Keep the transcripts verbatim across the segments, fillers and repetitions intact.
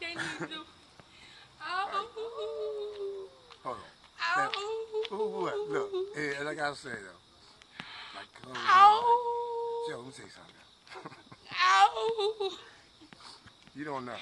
can't even do. Oh. Hold on. Oh. Now, ooh, what? Look, yeah, like I said though. Like, close your Oh. eyes. Joe, let me tell you something. Oh. You don't know.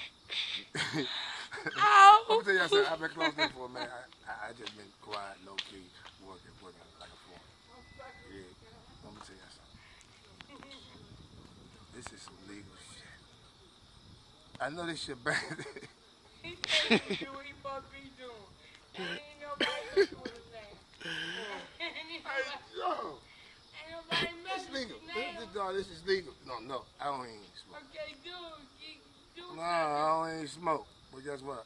Oh. Let me tell you something. I've been close there for a minute. I, I, I just been quiet, low key, working, working like a fool. Yeah. Let me tell you something. This is some legal shit. I know this shit bad. He said he do what he must be doing. Ain't nobody messing with his name. Hey, Joe. Ain't nobody It's messing with legal. his This, name. this, dog, this is legal. No, no, I don't even smoke. Okay, dude, you do No, I don't even smoke. But guess what?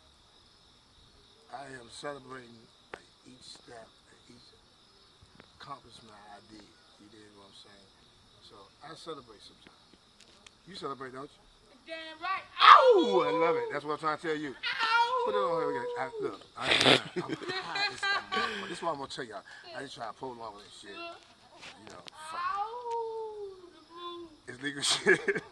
I am celebrating like, each step, each accomplishment I did. You dig what I'm saying? So I celebrate sometimes. You celebrate, don't you? damn right. Ow! I love it. That's what I'm trying to tell you. Ow! Put it on here again. I, look, I ain't lying. I'm high as a motherfucker. This is what I'm gonna tell y'all. I just try to pull along with this shit. You know, fuck. Ow! It's legal shit.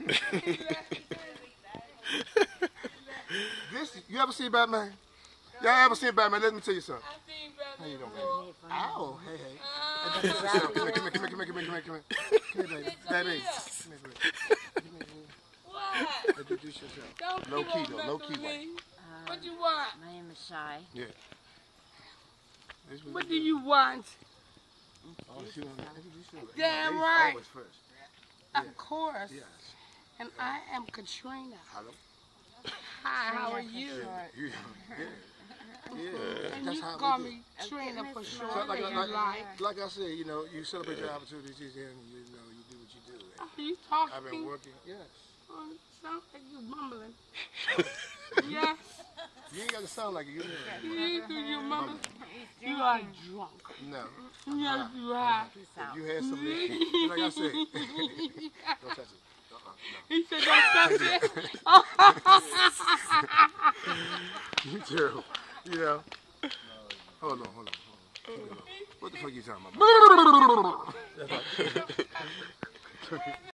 This, you ever seen Batman? Y'all ever seen Batman? Let me tell you something. I seen Batman. How you doing, before. baby? Ow, hey, hey. Uh, Introduce yourself. Come here, come here, come here, come here, come here, come here, come here. Come here, baby. Baby. Come here, baby. Come here, baby. What? Introduce yourself. Don't Low keep key on though, messing low with key me. way. Uh, What you want? My name is Shy. Yeah. This was What it. do you want? Oh, she wanna introduce yourself. Damn Ladies right. always first. Of Yeah. course. Yes. And I am Katrina. Hello. Hi, how are you? Yeah. Yeah. Yeah. And That's you how call we do. me Trina for So short. like, and like, like, like I said, you know, you celebrate your opportunities and you know, you do what you do. are you talking? I've been working, yes. Oh, it sounds like you mumbling. Yes. You ain't got to sound like it. You know. You do you mumbling? You are drunk. No. Yes, you are. If you had some, like I said, don't touch it. Uh-uh, no. He said, don't touch it. You too. You know. Hold on, hold on, hold on. What the fuck you talking about?